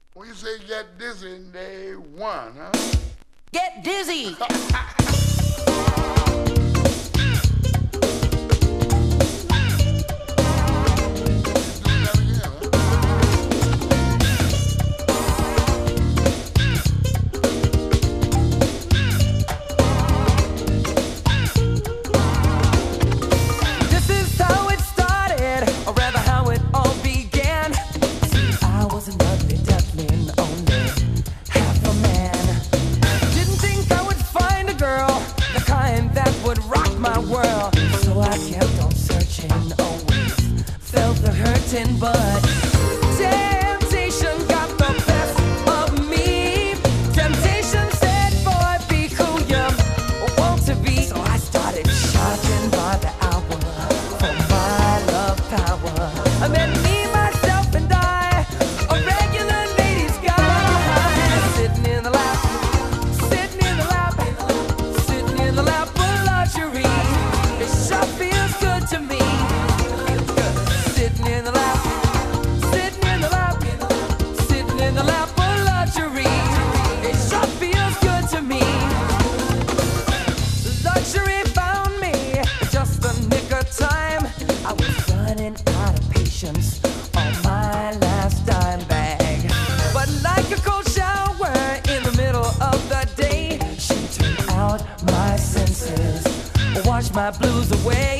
When you say get dizzy, day one, huh? Get dizzy! But temptation got the best of me. Temptation said, boy, be who you want to be. So I started charging by the hour for my love power. I met me, myself, and I, a regular ladies' guy. Sitting in the lap, sitting in the lap, sitting in the lap of luxury. It sure feels good to me. Sitting in the lap, sitting in the lap, sitting in the lap of luxury. It sure feels good to me. Luxury found me just the nick of time. I was running out of patience on my last dime bag. But like a cold shower in the middle of the day, she turned out my senses, washed my blues away.